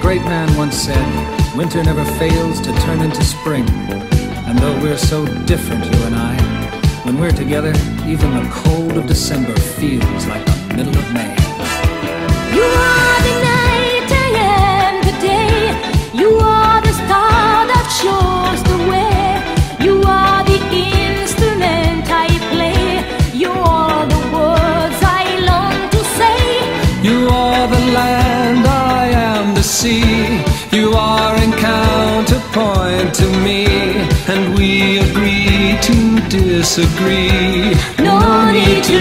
great man once said, winter never fails to turn into spring. And though we're so different, you and I, when we're together, even the cold of December feels like the middle of May. You are the night, I am the day. You are the star that shows the way. You are the instrument I play. You are the words I long to say. You are the land, I am the sea. You are in counterpoint to me, and we agree to disagree. No need to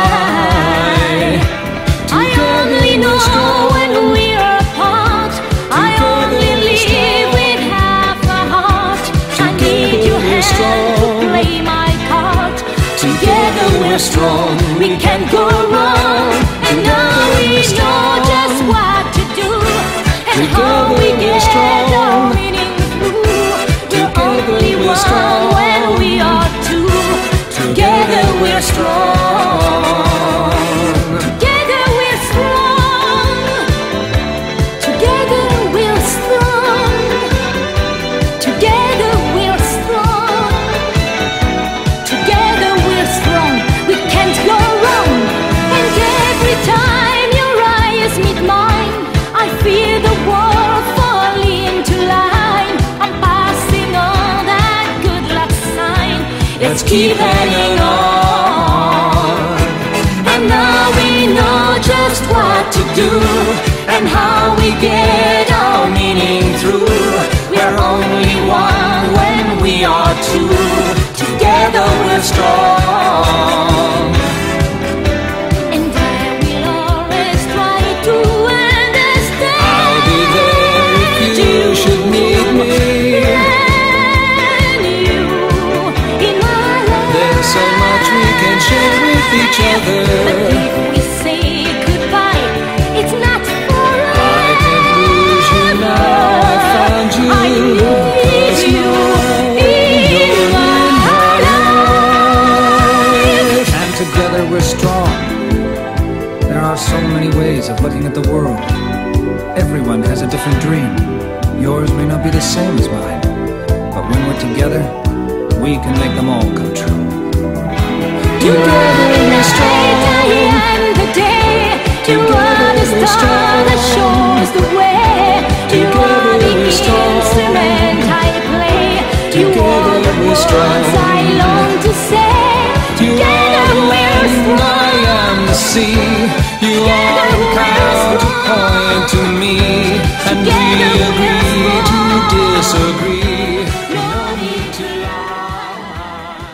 lie. I only know when we're apart. I only live with half a heart. I need your hand to play my part. Together we're strong, we can't go wrong. And now we know just what to do, and how we get our meaning through. We're only one when we are two. Together we're strong. Together we're strong. Together we're strong. Together we're strong. Together we're strong. We can't go wrong. And every time your eyes meet mine, I feel the world fall into line. I'm passing on that good luck sign. Let's keep hanging on. And now we know just what to do, and how we get our meaning through. We're only one when we are two. Together we're strong. And I will always try to understand. I'll be there if you should need me. And you in my life. There's so much we can share with each other. But if we say goodbye, it's not forever. I can't lose you now. I found you. I need you in my life. And together we're strong. There are so many ways of looking at the world. Everyone has a different dream. Yours may not be the same as mine, but when we're together, we can make them all come true. You are the night, I am the day. You are the star that shows the way. You are the instrument I play. You are the words I long to say. Together we're strong. I am the sea. You are the counterpoint to me, and we agree to disagree.